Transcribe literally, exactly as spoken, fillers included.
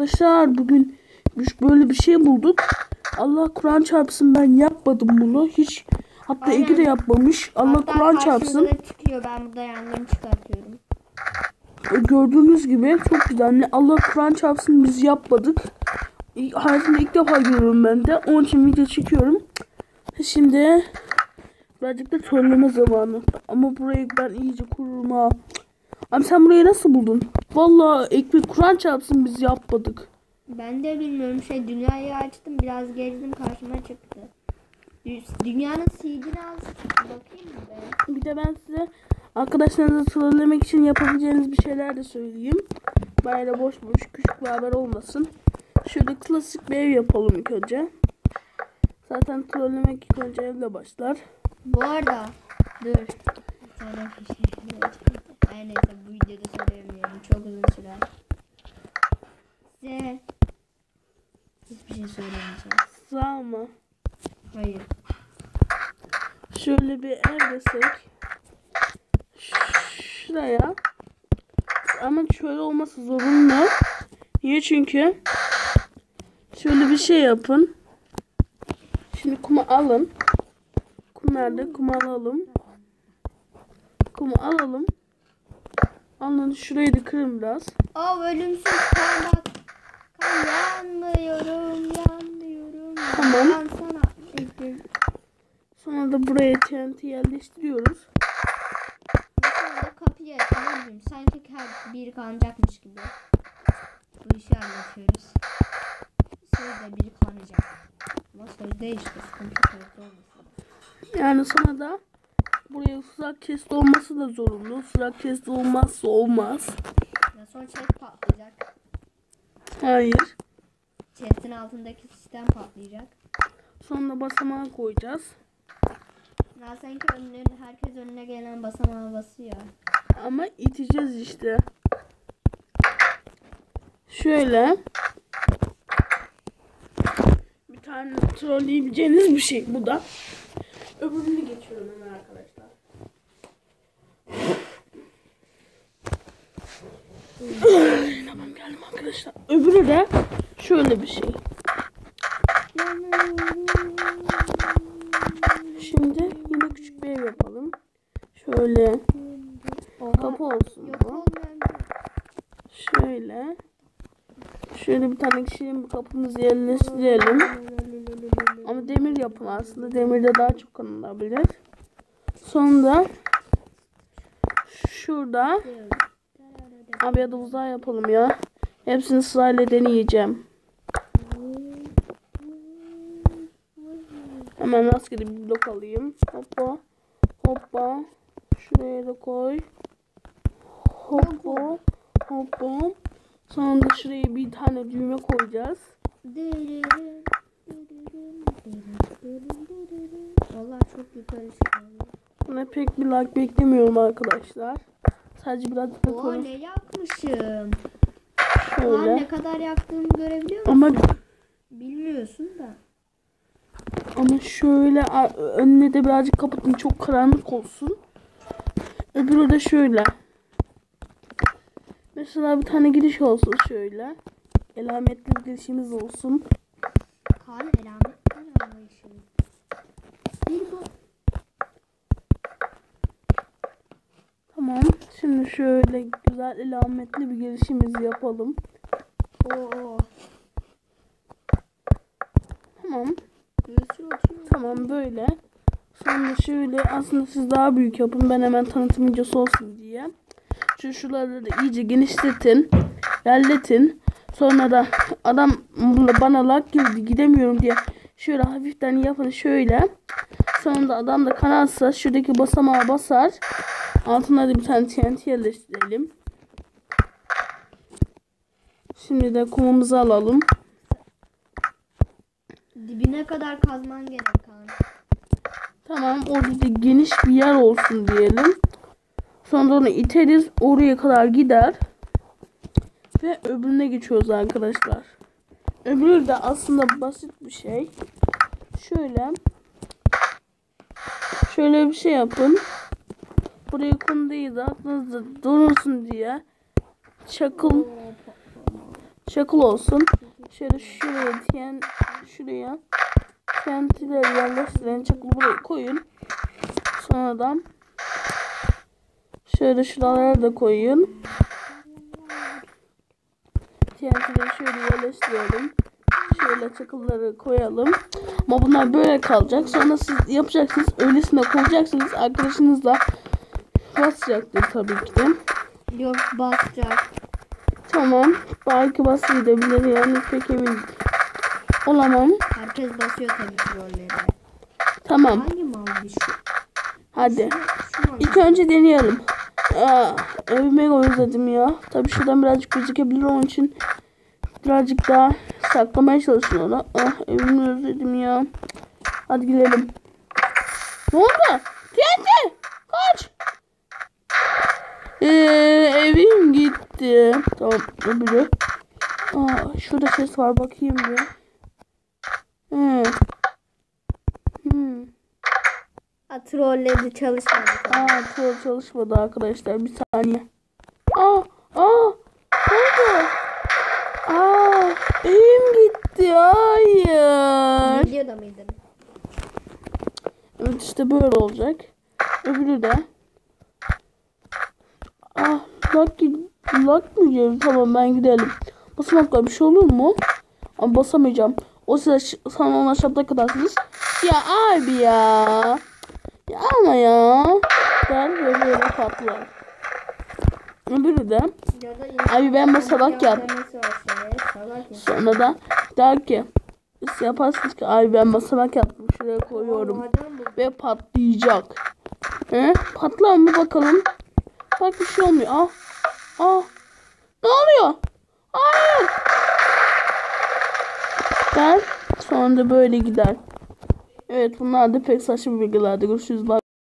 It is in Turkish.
Arkadaşlar bugün biz böyle bir şey bulduk. Allah Kur'an çarpsın ben yapmadım bunu. Hiç hatta Aynen. Ege de yapmamış. Allah Hatta Kur'an çarpsın. Çıkıyor. Ben burada yangın çıkartıyorum. Gördüğünüz gibi çok güzel. Allah Kur'an çarpsın biz yapmadık. Hayatımda ilk defa görüyorum ben de. Onun için video çekiyorum. Şimdi birazcık da trolleme zamanı. Ama burayı ben iyice kururum ha. Abi sen burayı nasıl buldun? Vallahi ekmek Kur'an çarpsın biz yapmadık. Ben de bilmiyorum şey dünyayı açtım biraz gezdim karşıma çıktı. Dünyanın seedini az bakayım mı be? Bir de ben size arkadaşlarınızı trollemek için yapabileceğiniz bir şeyler de söyleyeyim. Böyle boş boş küçük bir haber olmasın. Şöyle klasik bir ev yapalım ilk önce. Zaten trollemek ilk önce evle başlar. Bu arada dur. Sonra bir şey Her neyse bu videoda söyleyemiyorum. Çok uzun sürer. Size hiçbir şey söylemeyeceğim. Sağ mı? Hayır. Şöyle bir ev desek. Şuraya. Ama şöyle olması zorunlu. Niye? Çünkü şöyle bir şey yapın. Şimdi kumu alın. Kum nerede? Kumu alalım. Kumu alalım. Alın şurayı da kırın biraz. Aa ölümsüz kan bak. Kan yanmıyorum yanmıyorum. Tamam. Yansana. Sonra da buraya T N T yerleştiriyoruz. Sonra da kapıyı açalım. Sanki her biri kanacakmış gibi. Bu işi anlatıyoruz. Sözde biri kanacak. Ama sözde işte sıkıntı sözde olmasın. Yani sonra da buraya tuzak chest olması da zorunlu. Tuzak chest olmazsa olmaz. Ya sonra chest patlayacak. Hayır. Chest'in altındaki sistem patlayacak. Sonra basamağı koyacağız. Ya sanki önüne, herkes önüne gelen basamağa basıyor. Ama iteceğiz işte. Şöyle. Bir tane trolleyebileceğiniz bir şey bu da. Öbürünü geçiyorum hemen arkadaşlar. Tamam geldim arkadaşlar. Öbürü de şöyle bir şey. Şimdi yine küçük bir ev yapalım. Şöyle. Kapı olsun bu. Şöyle. Şöyle bir tane kişinin bu kapımızı yerleştirelim. Ama demir yapın aslında. Demirde daha çok kullanılabilir. Sonra şurada abi ya da uzağa yapalım ya. Hepsini sırayla deneyeceğim. Hemen rastgele bir blok alayım. Hoppa. Hoppa. Şuraya da koy. Hoppa. Hoppa. Sonra da şuraya bir tane düğme koyacağız. Vallahi çok yukarı çıkıyor. Buna pek bir like beklemiyorum arkadaşlar. Sadece biraz da Oo koy. ne yakmışım. Şöyle. Ulan ne kadar yaktığımı görebiliyor musun? Ama bilmiyorsun da. ama şöyle önüne de birazcık kapatın çok karanlık olsun. Öbürü de şöyle. Mesela bir tane giriş olsun şöyle. Elametli bir girişimiz olsun. Kan elamet anlayışı. Bir bu. Tamam. Şimdi şöyle güzel elametli bir girişimizi yapalım. Oo. Tamam. Tamam böyle. Sonra şöyle aslında siz daha büyük yapın. Ben hemen tanıtım videosu olsun diye. Şu şuraları da iyice genişletin. Yerletin. Sonra da adam bana lag girdi gidemiyorum diye şöyle hafiften yapın şöyle. Sonra da adam da kanarsa şuradaki basamağa basar. Altına da bir tane T N T yerleştirelim. Şimdi de kumumuzu alalım. Dibine kadar kazman gerek kan. Tamam orada da geniş bir yer olsun diyelim. Sonra onu iteriz oraya kadar gider. Ve öbürüne geçiyoruz arkadaşlar. Öbürü de aslında basit bir şey. Şöyle. Şöyle bir şey yapın. Buraya kum değil de aklınızda durursun diye. Çakıl. Çakıl olsun. Şöyle şuraya diyen şuraya kentileri yerleştirin. Çakılı buraya koyun. Sonra da şöyle şuralara da koyun. Kentileri şöyle yerleştirelim. Şöyle çakılları koyalım. Ama bunlar böyle kalacak. Sonra siz yapacaksınız. Öylesine koyacaksınız. Arkadaşınızla basacaktır tabii ki de. Yok basacak. Tamam. Belki bası gidebilir yani pek emin olamam. Herkes basıyor tabii trolleri. Tamam. Hangi mal bir şu? Hadi. Şu mal. İlk önce deneyelim. Aa, evimi özledim ya. Tabii şuradan birazcık gözükebilir onun için birazcık daha saklamaya çalışın onu. Ah, evimi özledim ya. Hadi gidelim. Ne oldu? T N T! Kaç! Ee, evim gitti. Tamam öbürü. Aa, şurada ses var bakayım bir. Hmm. Hmm. Ha, trolleri çalışmadı. Aa, troll çalışmadı arkadaşlar. Bir saniye. Aa, aa, ne oldu? Aa, evim gitti. Hayır. Videoda mıydın? Evet işte böyle olacak. Öbürü de. Ah, lucky, luck mı diyorum? Tamam ben gidelim. Basamakla bir şey olur mu? Ama basamayacağım. O size sana ona şapta kadarsınız. Ya abi ya. Ya ama ya. Der ve böyle patlar. Öbürü de. Abi ben basamak yap. Sonra da der ki siz yaparsınız ki abi ben basamak yaptım. Şuraya koyuyorum. Ve patlayacak. He? Patlar mı bakalım. Bak bir şey olmuyor. Ah. Ah. Ne oluyor? Hayır. Der. Sonra da böyle gider. Evet bunlar da pek saçma bilgilerdi. Görüşürüz. Bye.